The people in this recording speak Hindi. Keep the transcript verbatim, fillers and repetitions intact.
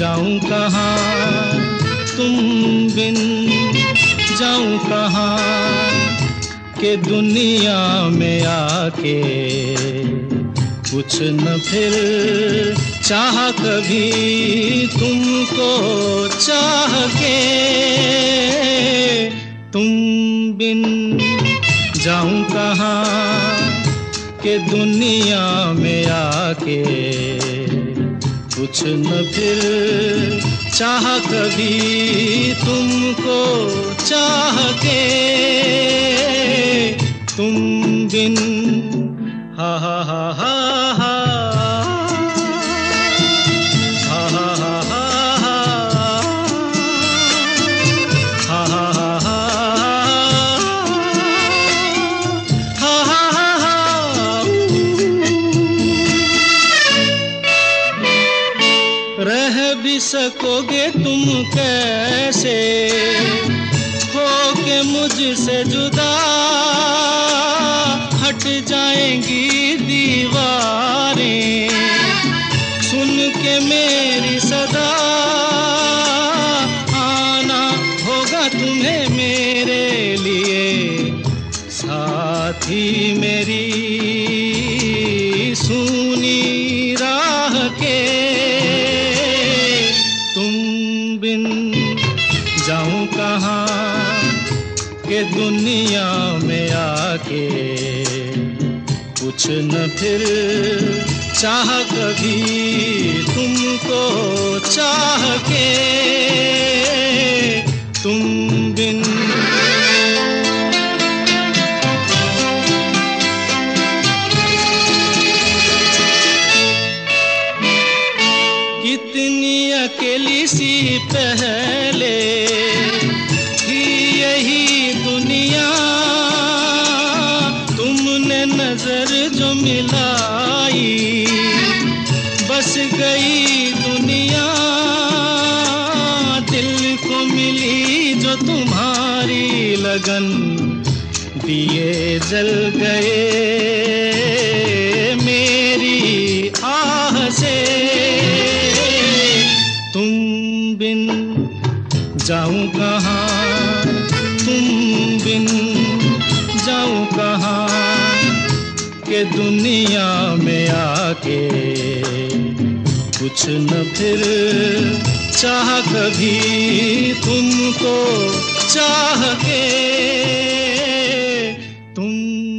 जाऊं कहाँ तुम बिन, जाऊं कहाँ के दुनिया में आके कुछ न फिर चाह कभी तुमको चाह के। तुम बिन जाऊं कहाँ के दुनिया में आके कुछ न फिर चाह कभी तुमको चाह के। तुम बिन हा हा हा हा हा हा हा हा हा हा हा हा रह भी सकोगे तुम कैसे हो के मुझसे जुदा, हट जाएंगी दीवारें सुन के मेरी सदा। आना होगा तुम्हें मेरे लिए साथी मेरी सूनी राह के। तुम बिन जाऊं कहाँ के दुनिया में आके कुछ न फिर चाह कभी तुमको चाह के। तुम बिन कितनी अकेली सी पहले थी यही दुनिया, तुमने नजर जो मिलाई बस गई दुनिया। दिल को मिली जो तुम्हारी लगन, दिए जल गए मेरी आह से। तुम बिन जाऊं कहाँ, तुम बिन जाऊं कहाँ के दुनिया में आके कुछ न फिर चाह कभी तुमको चाह के। तुम